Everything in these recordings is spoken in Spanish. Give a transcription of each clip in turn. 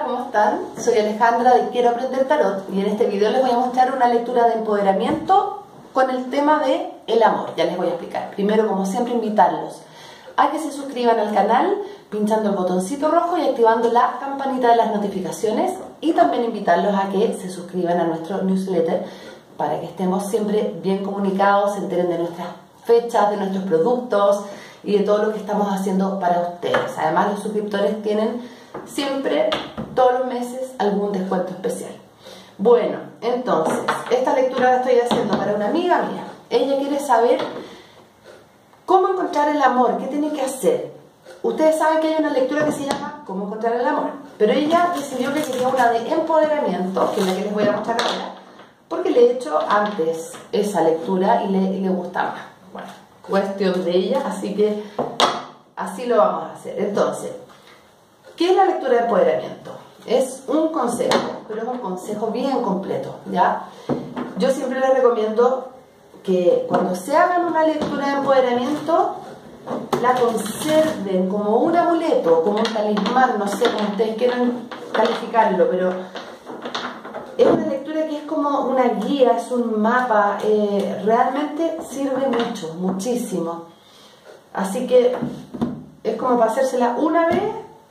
¿cómo están? Soy Alejandra de Quiero Aprender Tarot y en este video les voy a mostrar una lectura de empoderamiento con el tema de el amor. Ya les voy a explicar. Primero, como siempre, invitarlos a que se suscriban al canal pinchando el botoncito rojo y activando la campanita de las notificaciones, y también invitarlos a que se suscriban a nuestro newsletter para que estemos siempre bien comunicados, se enteren de nuestras fechas, de nuestros productos y de todo lo que estamos haciendo para ustedes. Además, los suscriptores tienen siempre, todos los meses, algún descuento especial. Bueno, entonces, esta lectura la estoy haciendo para una amiga mía. Ella quiere saber cómo encontrar el amor, qué tiene que hacer. Ustedes saben que hay una lectura que se llama Cómo encontrar el amor, pero ella decidió que quería una de empoderamiento, que es la que les voy a mostrar ahora, porque le he hecho antes esa lectura y le gusta más. Bueno, cuestión de ella, así que así lo vamos a hacer. Entonces, ¿qué es la lectura de empoderamiento? Es un consejo, pero es un consejo bien completo, ¿ya? Yo siempre les recomiendo que cuando se hagan una lectura de empoderamiento, la conserven como un amuleto, como un talismán, no sé cómo ustedes quieran calificarlo, pero es una lectura que es como una guía, es un mapa, realmente sirve mucho, muchísimo. Así que es como para hacérsela una vez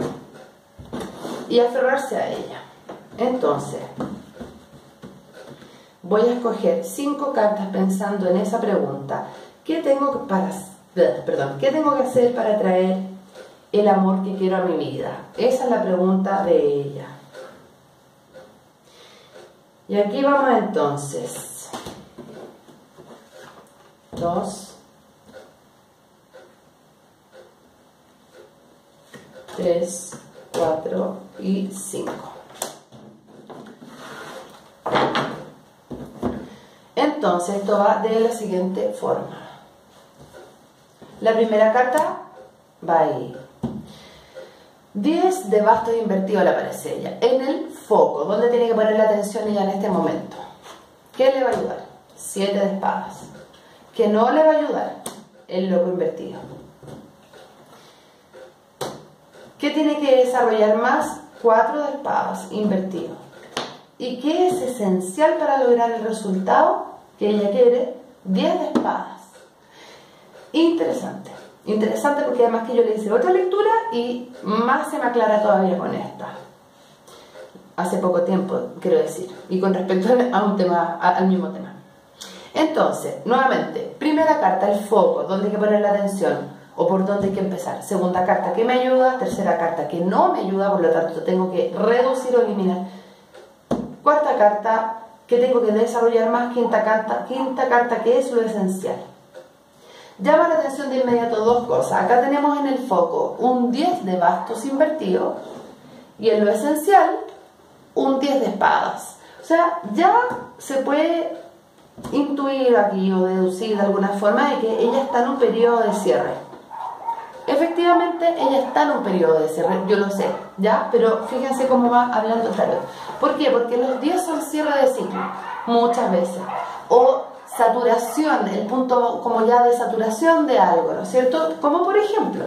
y aferrarse a ella. Entonces, voy a escoger 5 cartas pensando en esa pregunta. ¿Qué tengo que hacer para atraer el amor que quiero a mi vida? Esa es la pregunta de ella. Y aquí vamos entonces. 2, 3, 4 y 5. Entonces esto va de la siguiente forma. La primera carta va ahí. 10 de bastos invertido le aparece ella. En el foco, donde tiene que poner la atención ella en este momento. ¿Qué le va a ayudar? 7 de espadas. ¿Qué no le va a ayudar? El loco invertido. ¿Qué tiene que desarrollar más? 4 de espadas invertido. ¿Y qué es esencial para lograr el resultado que ella quiere? 10 de espadas. Interesante. Interesante porque además que yo le hice otra lectura y más se me aclara todavía con esta. Hace poco tiempo, quiero decir. Y con respecto a un tema, al mismo tema. Entonces, nuevamente, primera carta, el foco, donde hay que poner la atención o por dónde hay que empezar. Segunda carta, que me ayuda. Tercera carta, que no me ayuda, por lo tanto tengo que reducir o eliminar. Cuarta carta, que tengo que desarrollar más. Quinta carta, que es lo esencial. Llama la atención de inmediato 2 cosas. Acá tenemos en el foco un 10 de bastos invertido y en lo esencial un 10 de espadas. O sea, ya se puede intuir aquí o deducir de alguna forma de que ella está en un periodo de cierre. Efectivamente, ella está en un periodo de cierre, yo lo sé, ¿ya? Pero fíjense cómo va hablando el tarot. ¿Por qué? Porque los 10 son cierre de ciclo, muchas veces. O saturación, el punto como ya de saturación de algo, ¿no es cierto? Como por ejemplo,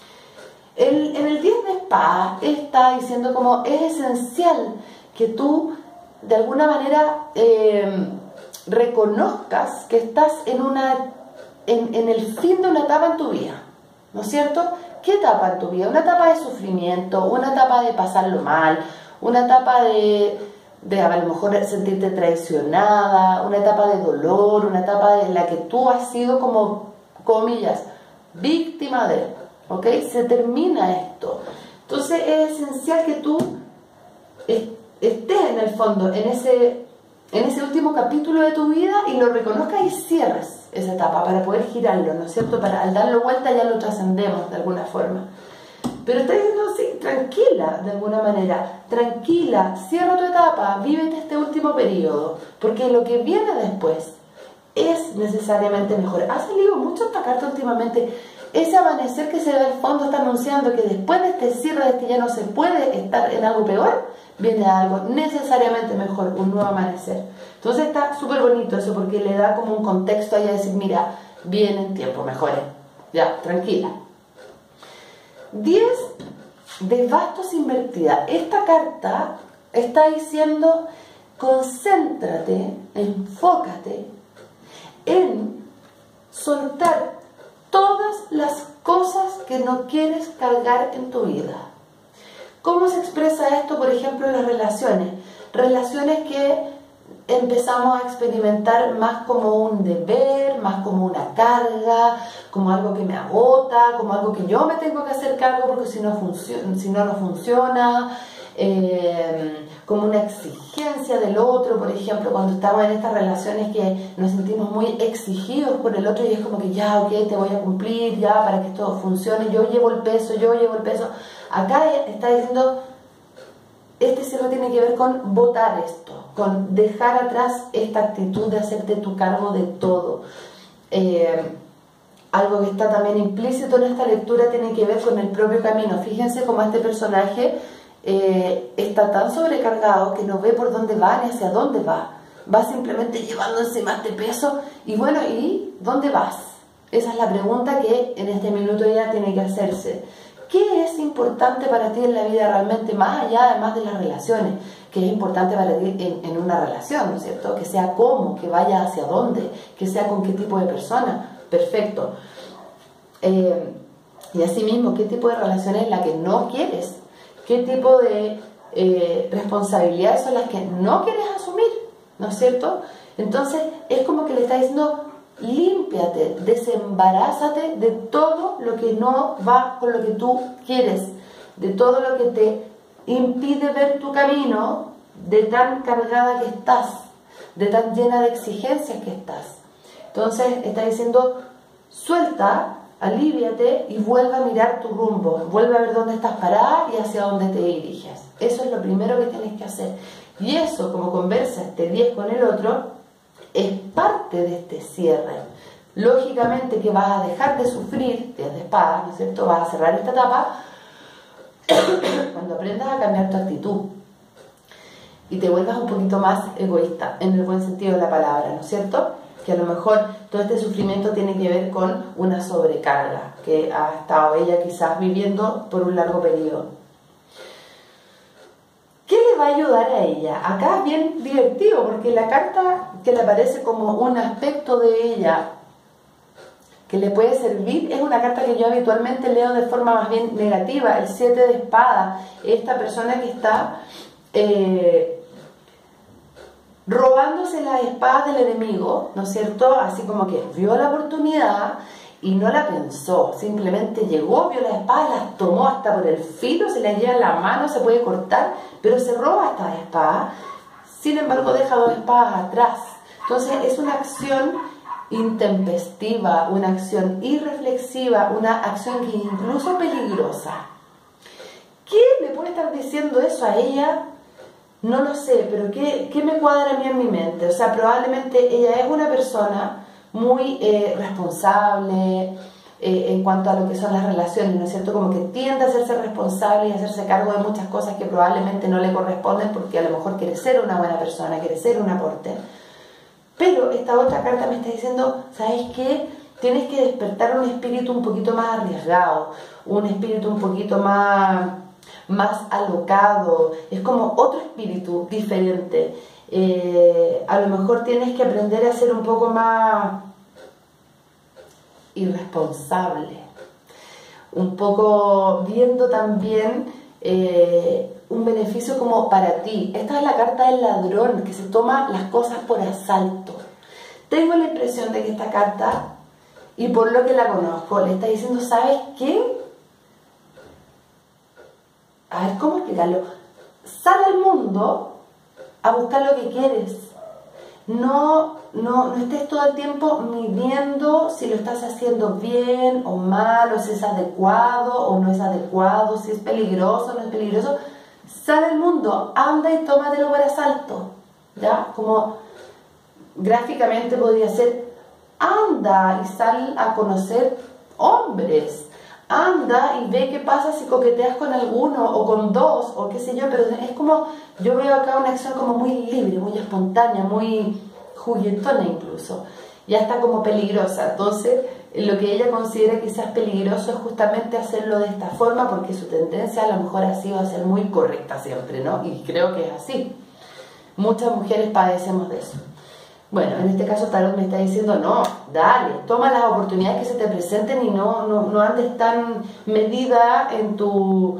en el 10 de espadas está diciendo como es esencial que tú de alguna manera reconozcas que estás en el fin de una etapa en tu vida, ¿no es cierto? ¿Qué etapa en tu vida? Una etapa de sufrimiento, una etapa de pasarlo mal, una etapa de a lo mejor sentirte traicionada, una etapa de dolor, una etapa en la que tú has sido como, comillas, víctima de, ¿ok? Se termina esto. Entonces es esencial que tú estés en el fondo, en ese último capítulo de tu vida y lo reconozcas y cierres esa etapa para poder girarlo, ¿no es cierto? Para al darlo vuelta ya lo trascendemos de alguna forma. Pero está diciendo así, tranquila, de alguna manera, tranquila, cierra tu etapa, vívete este último periodo, porque lo que viene después es necesariamente mejor. Ha salido mucho esta carta últimamente, ese amanecer que se ve al fondo está anunciando que después de este cierre, de que ya no se puede estar en algo peor, viene algo necesariamente mejor, un nuevo amanecer. Entonces está súper bonito eso, porque le da como un contexto ahí a decir, mira, vienen tiempos mejores, ya, tranquila. 10 de bastos invertida. Esta carta está diciendo, concéntrate, enfócate en soltar todas las cosas que no quieres cargar en tu vida. ¿Cómo se expresa esto, por ejemplo, en las relaciones? Relaciones que empezamos a experimentar más como un deber, más como una carga, como algo que me agota, como algo que yo me tengo que hacer cargo porque si no, no funciona, como una exigencia del otro, por ejemplo, cuando estamos en estas relaciones que nos sentimos muy exigidos por el otro y es como que ya, ok, te voy a cumplir, ya, para que esto funcione, yo llevo el peso. Acá está diciendo, este cierre tiene que ver con botar esto, con dejar atrás esta actitud de hacerte tu cargo de todo. Algo que está también implícito en esta lectura tiene que ver con el propio camino. Fíjense cómo este personaje está tan sobrecargado que no ve por dónde va ni hacia dónde va. Va simplemente llevando encima este peso y bueno, ¿y dónde vas? Esa es la pregunta que en este minuto ella tiene que hacerse. ¿Qué es importante para ti en la vida realmente, más allá además de las relaciones? ¿Qué es importante para ti en una relación, ¿no es cierto? Que sea cómo, que vaya hacia dónde, que sea con qué tipo de persona. Perfecto. Y asimismo, ¿qué tipo de relación es la que no quieres? ¿Qué tipo de responsabilidades son las que no quieres asumir? ¿No es cierto? Entonces, es como que le está diciendo, límpiate, desembarázate de todo lo que no va con lo que tú quieres, de todo lo que te impide ver tu camino, de tan cargada que estás, de tan llena de exigencias que estás. Entonces está diciendo, suelta, alíviate y vuelve a mirar tu rumbo, vuelve a ver dónde estás parada y hacia dónde te diriges. Eso es lo primero que tienes que hacer. Y eso, como conversa este 10 con el otro, es parte de este cierre. Lógicamente que vas a dejar de sufrir, 10 de espadas, ¿no es cierto? Vas a cerrar esta etapa cuando aprendas a cambiar tu actitud y te vuelvas un poquito más egoísta, en el buen sentido de la palabra, ¿no es cierto? Que a lo mejor todo este sufrimiento tiene que ver con una sobrecarga que ha estado ella quizás viviendo por un largo periodo. ¿Qué le va a ayudar a ella? Acá es bien divertido porque la carta que le aparece como un aspecto de ella que le puede servir es una carta que yo habitualmente leo de forma más bien negativa, el 7 de espadas. Esta persona que está robándose las espadas del enemigo, ¿no es cierto? Así como que vio la oportunidad y no la pensó, simplemente llegó, vio las espadas, las tomó hasta por el filo, se las lleva en la mano, se puede cortar, pero se roba estas espadas, sin embargo deja 2 espadas atrás. Entonces es una acción intempestiva, una acción irreflexiva, una acción que es incluso peligrosa. ¿Qué le puede estar diciendo eso a ella? No lo sé, pero ¿qué me cuadra a mí en mi mente? O sea, probablemente ella es una persona muy responsable en cuanto a lo que son las relaciones, ¿no es cierto? Como que tiende a hacerse responsable y a hacerse cargo de muchas cosas que probablemente no le corresponden porque a lo mejor quiere ser una buena persona, quiere ser un aporte. Pero esta otra carta me está diciendo, ¿sabes qué? Tienes que despertar un espíritu un poquito más arriesgado, un espíritu un poquito más alocado, es como otro espíritu diferente. A lo mejor tienes que aprender a ser un poco más irresponsable, un poco viendo también un beneficio como para ti. Esta es la carta del ladrón que se toma las cosas por asalto. Tengo la impresión de que esta carta, y por lo que la conozco, le está diciendo, ¿sabes qué? A ver, ¿cómo explicarlo? Sal al mundo a buscar lo que quieres. No estés todo el tiempo midiendo si lo estás haciendo bien o mal, o si es adecuado o no es adecuado, si es peligroso o no es peligroso. Sal al mundo, anda y tómatelo por asalto, ¿ya? Como gráficamente podría ser, anda y sal a conocer hombres. Anda y ve qué pasa si coqueteas con alguno o con 2 o qué sé yo, pero es como, yo veo acá una acción como muy libre, muy espontánea, muy juguetona incluso, ya está como peligrosa. Entonces lo que ella considera quizás peligroso es justamente hacerlo de esta forma, porque su tendencia a lo mejor ha sido a ser muy correcta siempre, ¿no? Y creo que es así. Muchas mujeres padecemos de eso. Bueno, en este caso Tarot me está diciendo, no, dale, toma las oportunidades que se te presenten y no andes tan medida en tu,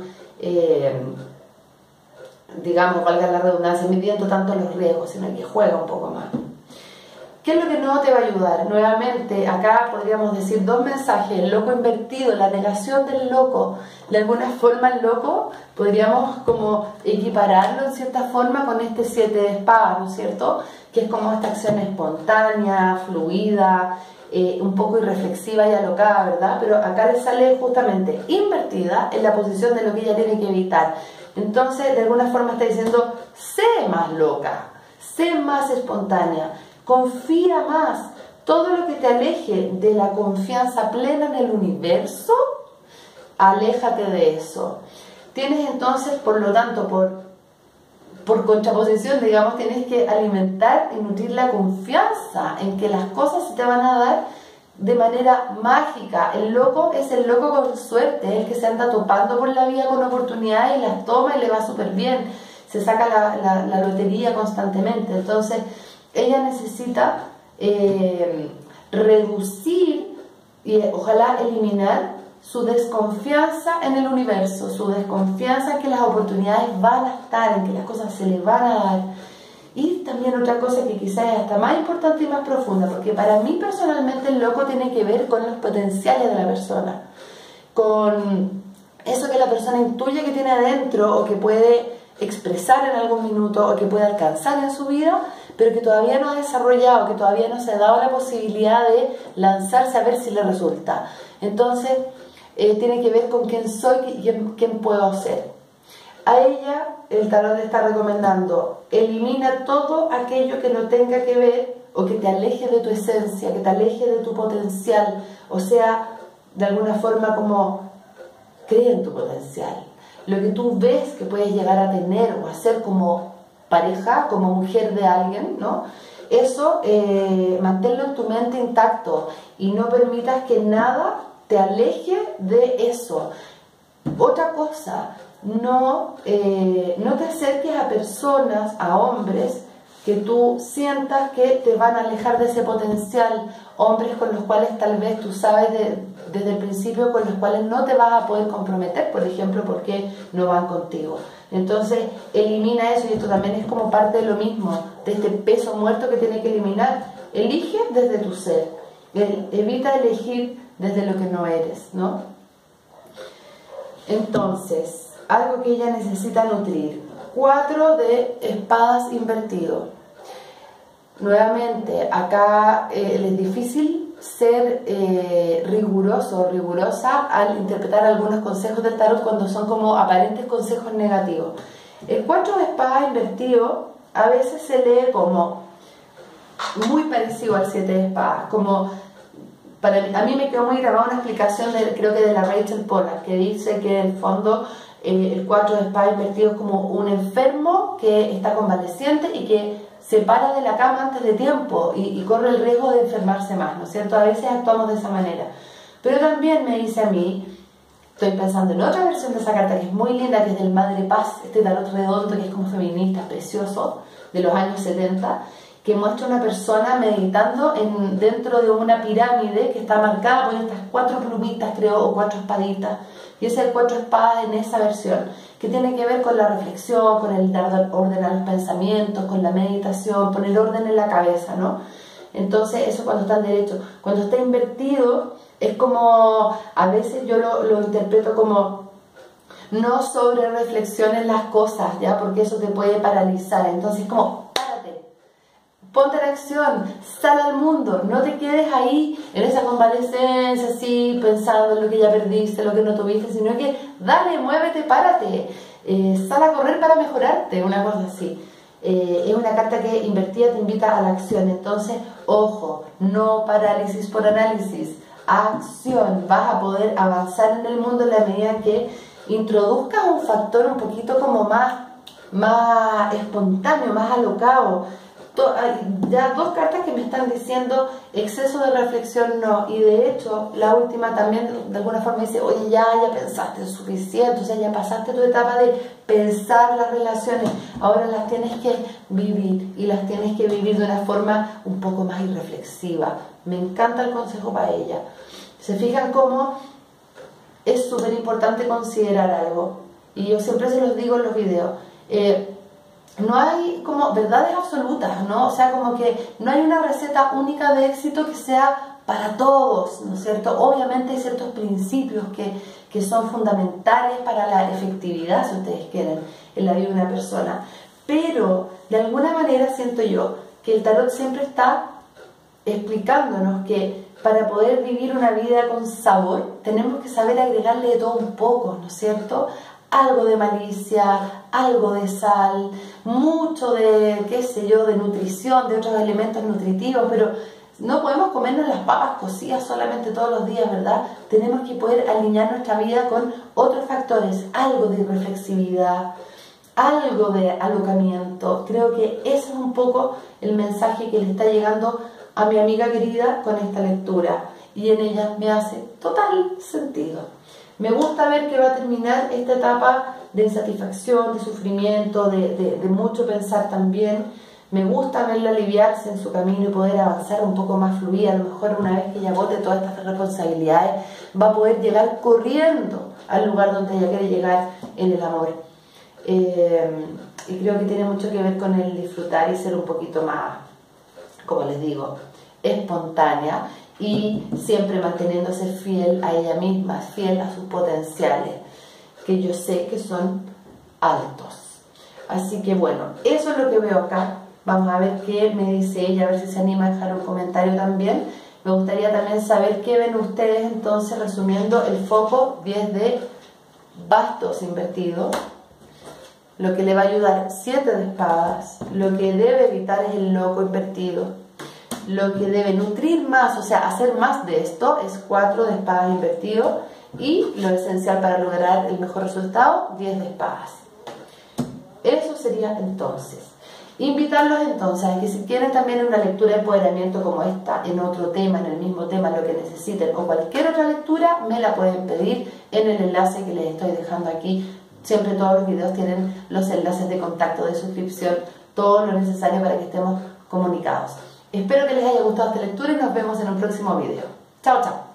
digamos, valga la redundancia, midiendo tanto los riesgos, sino que juega un poco más. ¿Qué es lo que no te va a ayudar? Nuevamente, acá podríamos decir dos mensajes: el loco invertido, la negación del loco. De alguna forma el loco podríamos como equipararlo en cierta forma con este 7 de espadas, ¿no es cierto? Que es como esta acción espontánea, fluida, un poco irreflexiva y alocada, ¿verdad? Pero acá le sale justamente invertida en la posición de lo que ella tiene que evitar. Entonces, de alguna forma está diciendo, sé más loca, sé más espontánea, confía más. Todo lo que te aleje de la confianza plena en el universo, aléjate de eso. Tienes entonces, por lo tanto, por contraposición, digamos, tienes que alimentar y nutrir la confianza en que las cosas se te van a dar de manera mágica. El loco es el loco con suerte, es el que se anda topando por la vida con oportunidades y las toma y le va súper bien. Se saca la lotería constantemente. Entonces, ella necesita reducir y ojalá eliminar su desconfianza en el universo, su desconfianza en que las oportunidades van a estar, en que las cosas se le van a dar. Y también otra cosa que quizás es hasta más importante y más profunda, porque para mí personalmente el loco tiene que ver con los potenciales de la persona, con eso que la persona intuye que tiene adentro o que puede expresar en algún minuto o que puede alcanzar en su vida, pero que todavía no ha desarrollado, que todavía no se ha dado la posibilidad de lanzarse a ver si le resulta. Entonces, tiene que ver con quién soy y quién puedo ser. A ella, el tarot le está recomendando, elimina todo aquello que no tenga que ver o que te aleje de tu esencia, que te aleje de tu potencial. O sea, de alguna forma como, cree en tu potencial. Lo que tú ves que puedes llegar a tener o hacer como pareja, como mujer de alguien, ¿no? Eso, manténlo en tu mente intacto y no permitas que nada te aleje de eso. Otra cosa, no te acerques a personas, a hombres, que tú sientas que te van a alejar de ese potencial. Hombres con los cuales tal vez tú sabes desde el principio con los cuales no te vas a poder comprometer, por ejemplo, porque no van contigo. Entonces, elimina eso, y esto también es como parte de lo mismo, de este peso muerto que tiene que eliminar. Elige desde tu ser, evita elegir desde lo que no eres, ¿no? Entonces, algo que ella necesita nutrir. 4 de espadas invertido. Nuevamente, acá es difícil ser riguroso o rigurosa al interpretar algunos consejos del tarot cuando son como aparentes consejos negativos. El 4 de espadas invertido a veces se lee como muy parecido al 7 de espadas, como a mí me quedó muy grabada una explicación creo que de la Rachel Pollack, que dice que en el fondo el 4 de espadas invertido es como un enfermo que está convaleciente y que se para de la cama antes de tiempo y corre el riesgo de enfermarse más, ¿no es cierto? A veces actuamos de esa manera. Pero también me dice a mí, estoy pensando en otra versión de esa carta que es muy linda, que es del Madre Paz, este tarot redondo que es como feminista, precioso, de los años 70, que muestra una persona meditando dentro de una pirámide que está marcada por estas 4 plumitas, creo, o 4 espaditas, y es el 4 espadas en esa versión, que tiene que ver con la reflexión, con el dar orden a los pensamientos, con la meditación, poner orden en la cabeza, ¿no? Entonces, eso cuando está en derecho. Cuando está invertido, es como, a veces yo lo interpreto como, no sobre reflexiones las cosas, ¿ya? Porque eso te puede paralizar. Entonces, como, ponte en acción, sal al mundo, no te quedes ahí en esa convalescencia así, pensando en lo que ya perdiste, lo que no tuviste, sino que dale, muévete, párate, sal a correr para mejorarte, una cosa así. Es una carta que invertida te invita a la acción. Entonces, ojo, no parálisis por análisis, acción. Vas a poder avanzar en el mundo en la medida en que introduzcas un factor un poquito como más espontáneo, más alocado. hay ya 2 cartas que me están diciendo exceso de reflexión no, y de hecho la última también de alguna forma dice, oye, ya pensaste suficiente, o sea, ya pasaste tu etapa de pensar las relaciones, ahora las tienes que vivir, y las tienes que vivir de una forma un poco más irreflexiva. Me encanta el consejo para ella. Se fijan cómo es súper importante considerar algo, y yo siempre se los digo en los videos, no hay como verdades absolutas, ¿no? O sea, como que no hay una receta única de éxito que sea para todos, ¿no es cierto? Obviamente hay ciertos principios que son fundamentales para la efectividad, si ustedes quieren, en la vida de una persona. Pero, de alguna manera, siento yo que el tarot siempre está explicándonos que para poder vivir una vida con sabor, tenemos que saber agregarle de todo un poco, ¿no es cierto? Algo de malicia, algo de sal, mucho de, qué sé yo, de nutrición, de otros elementos nutritivos, pero no podemos comernos las papas cocidas solamente todos los días, ¿verdad? Tenemos que poder alinear nuestra vida con otros factores, algo de reflexividad, algo de alocamiento. Creo que ese es un poco el mensaje que le está llegando a mi amiga querida con esta lectura, y en ella me hace total sentido. Me gusta ver que va a terminar esta etapa de insatisfacción, de sufrimiento, de mucho pensar también. Me gusta verla aliviarse en su camino y poder avanzar un poco más fluida. A lo mejor una vez que ella bote todas estas responsabilidades, va a poder llegar corriendo al lugar donde ella quiere llegar en el amor. Y creo que tiene mucho que ver con el disfrutar y ser un poquito más, como les digo, espontánea, y siempre manteniéndose fiel a ella misma, fiel a sus potenciales, que yo sé que son altos. Así que bueno, eso es lo que veo acá. Vamos a ver qué me dice ella, a ver si se anima a dejar un comentario también. Me gustaría también saber qué ven ustedes, entonces, resumiendo el foco 10 de bastos invertido. Lo que le va a ayudar 7 de espadas. Lo que debe evitar es el loco invertido. Lo que debe nutrir más, o sea, hacer más de esto, es 4 de espadas invertido. Y lo esencial para lograr el mejor resultado, 10 de espadas. Eso sería entonces. Invitarlos entonces a que si quieren también una lectura de empoderamiento como esta, en otro tema, en el mismo tema, lo que necesiten, o cualquier otra lectura, me la pueden pedir en el enlace que les estoy dejando aquí. Siempre todos los videos tienen los enlaces de contacto, de suscripción, todo lo necesario para que estemos comunicados. Espero que les haya gustado esta lectura y nos vemos en un próximo video. Chao, chao.